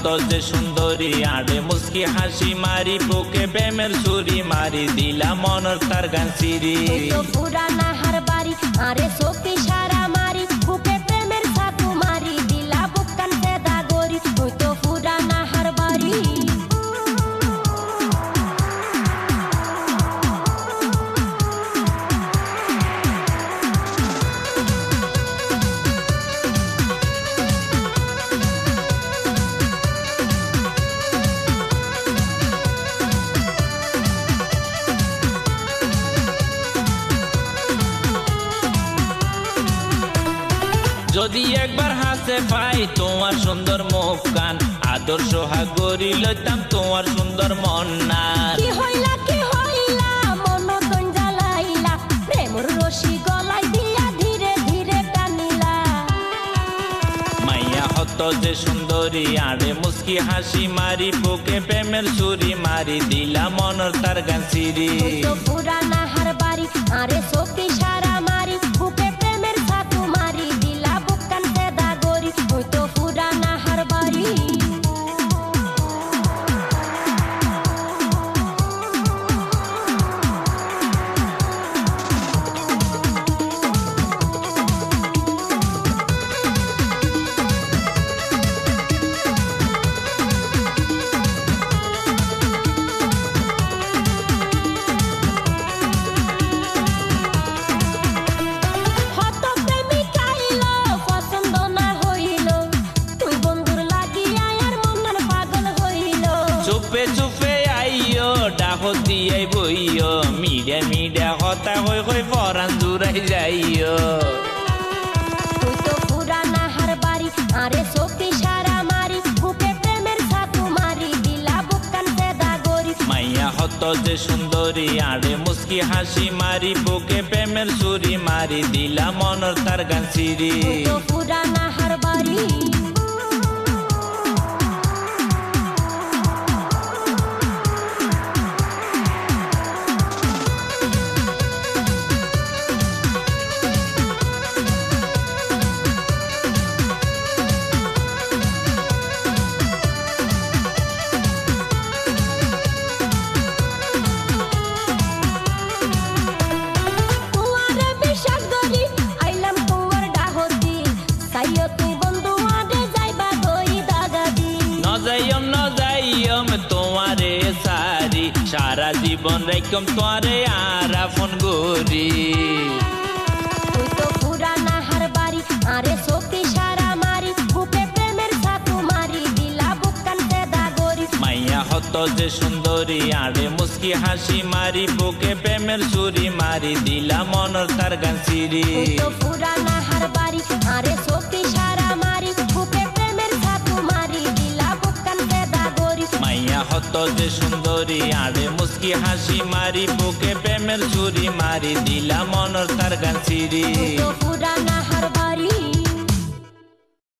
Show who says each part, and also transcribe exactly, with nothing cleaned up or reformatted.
Speaker 1: যে সুন্দরী আড়ে মুস্কি হাসি মারি বুকে প্রেমের ছুরি মারি দিলা মনের তার গান সিরি
Speaker 2: পুরানা হার বাড়ি আরে চোখে সারা মারি বুকে প্রেমের ছাতু মারি দিলা বুকান পেদা গরি তুই তো পুরানা হার বাড়ি
Speaker 1: যদি একবার হাসে পাই তোমার সুন্দর মুখ কান আদর্শ হাগরি লইতাম তোমার সুন্দর মন না
Speaker 2: কি হইলা কি হইলা মন তন জ্বালাইলা প্রেমর রশি গলাই দিয়া ধীরে ধীরে টানিলা
Speaker 1: মাইয়া হত যে সুন্দরী আড়ে মুস্কি হাসি মারি বুকে প্রেমের ছুরি মারি দিলা মনের তার গান সিরি
Speaker 2: তো পুরানা হার বাড়ি আরে চোখে সারা মারি বুকে প্রেমের ছাতু মারি দিলা বুকান পেদা গরি তুই তো পুরানা হার বাড়ি
Speaker 1: চুপে চুপে আইও ডাকো দিয়ে বইও মিডিয়া মিডিয়া কথা হই হই পরান দূরাই যাইও
Speaker 2: তুই তো পুরানা হার বাড়ি আরে চোখে সারা মারি বুকে প্রেমের ছাতু মারি দিলা বুকান পেদা গরি
Speaker 1: মাইয়া হত যে সুন্দরী আড়ে মুস্কি হাসি মারি বুকে প্রেমের ছুরি মারি দিলা মনের তার গান সিরি
Speaker 2: তুই তো পুরানা হার বাড়ি
Speaker 1: তোমারে সারি সারা জীবন রেখম তোমারে আর আপন গরি
Speaker 2: তুই তো পুরানা হার বাড়ি আরে চোখে সারা মারি বুকে প্রেমের ছাতু মারি দিলা বুকান পেদা গরি
Speaker 1: মাইয়া হত যে সুন্দরী আড়ে মুস্কি হাসি মারি বুকে প্রেমের ছুরি মারি দিলা মনের তার গান সিরি
Speaker 2: তুই তো পুরানা হার বাড়ি আরে চোখে সারা মারি বুকে প্রেমের ছাতু মারি দিলা বুকান পেদা গরি
Speaker 1: মাইয়া হত যে সুন্দরী আড়ে মুস্কি হাসি মারি বুকে প্রেমের ছুরি মারি দিলা মনের তার গান সিরি
Speaker 2: তুই তো পুরানা হার বাড়ি।